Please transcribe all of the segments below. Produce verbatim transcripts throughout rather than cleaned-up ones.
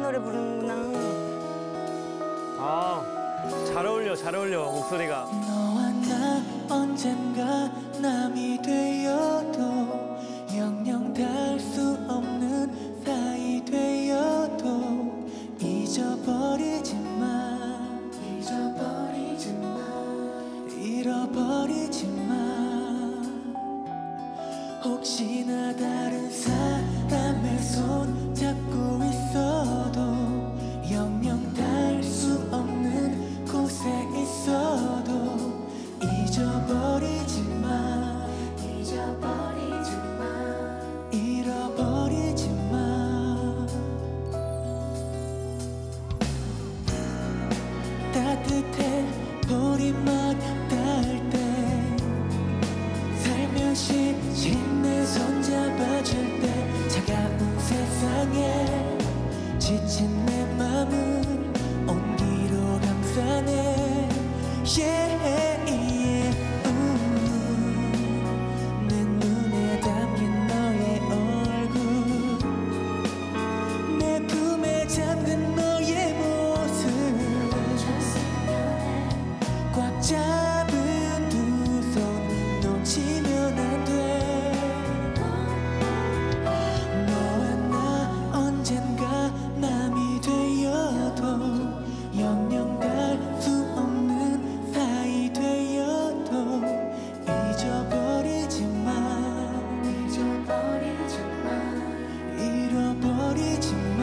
노래 부르는구나. 아, 잘 어울려, 잘 어울려, 목소리가. 너와 나 언젠가 남이 되어도 영영 닿을 수 없는 사이 되어도 잊어버리지 마, 잊어버리지 마, 잃어버리지 마. 혹시나 다른 사람의 손 잡고 있어도 영영 닿을 수 없는 곳에 있어도 잊어버리지 마, 잊어버리지 마, 잃어버리지 마. 따뜻해 보리맛 닿을 때 살며시 내 손 잡아줄 때 차가운 세상에 지친 내 맘을 온기로 감싸네. yeah, yeah. 음, 내 눈에 담긴 너의 얼굴, 내 품에 잠든 너의 모습, 꽉 잡은 두 손 놓치면 안 돼. 너와 나 언젠가 남이 되어도 영영 갈 수 없는 사이 되어도 잊어버리지 마, 잊어버리지 마, 잃어버리지 마.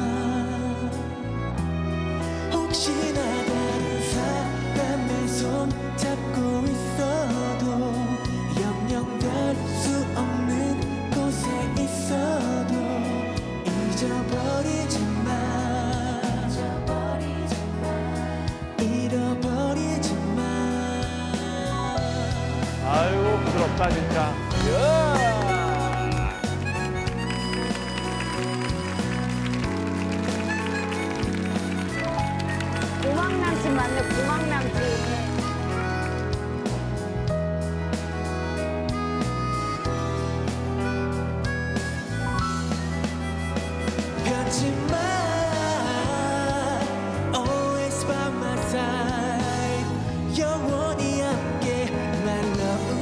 혹시나 다른 사람의 손 잡고 있어도 영영 갈 수 없는 곳에 있어도 잊어버리지 마, 잊어버리지 마, 잃어버리지 마. 아이고, 부드럽다, 진짜. 예! 고막 남친 맞네, 고막 남친. 변치 마, always by my side. 영원히 함께 my love.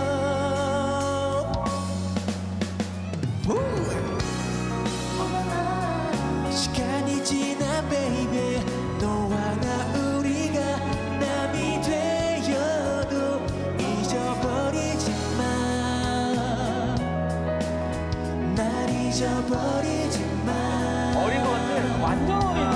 시간이 지나 baby, 너와 나 우리가 남이 되어도 잊어버리지 마, 날 잊어버리지 마. 어린 것 같아. 완전 어린